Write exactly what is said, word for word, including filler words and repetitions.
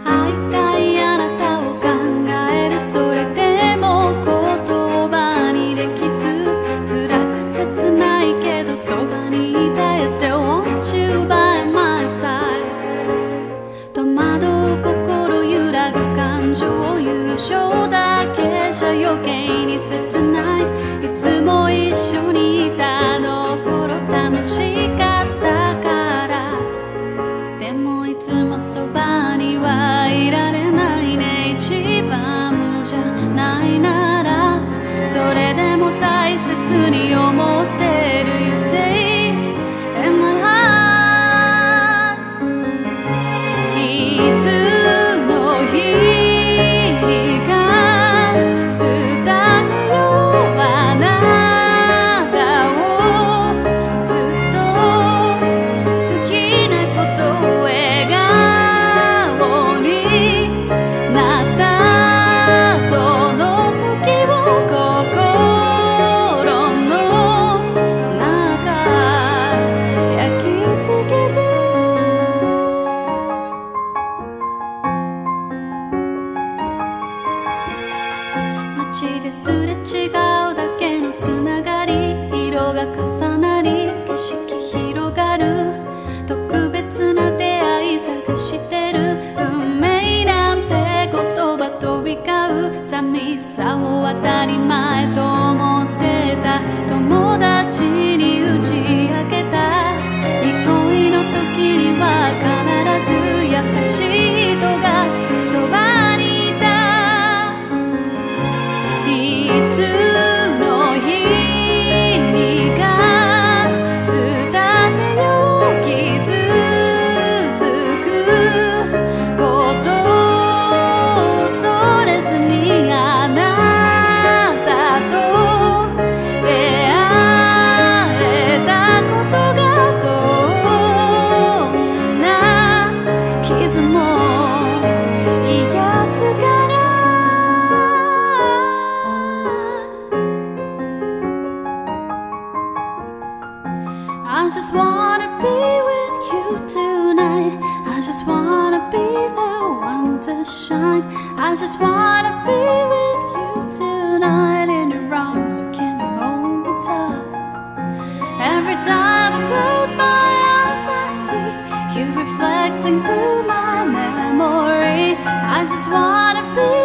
会いたいあなたを考える。それでも言葉にできず、辛く切ないけどそばにいたい。Still want you by my side。 戸惑う心揺らぐ感情、優勝だけじゃ余計に切ない。いつも一緒にいたあの頃楽しかったから。でもいつもそばにはいられないね。一番じゃないならそれでも大切に思ってる。 You stay in my heart。 いつの日にか伝えようあなたを。ずっと好きなことを笑顔になったその時を心の中焼き付けて。街ですれ違うだけのつながり、色が重なり景色広がる。特別な出会い探してる。運命なんて言葉飛び交う。寂しさを当たり前と思ってた友達に打ち明けた。憩いの時には必ず優しい人がそばにいた。いつの日にか伝えよう傷つくことを恐れずに。あなたと出会えたことがどんな傷も癒すから。I just wanna be with you tonight. I just wanna be the one to shine. I just wanna be with you tonight. In your arms you can hold me tight. Every time I close my eyes I see you reflecting through my memory. I just wanna be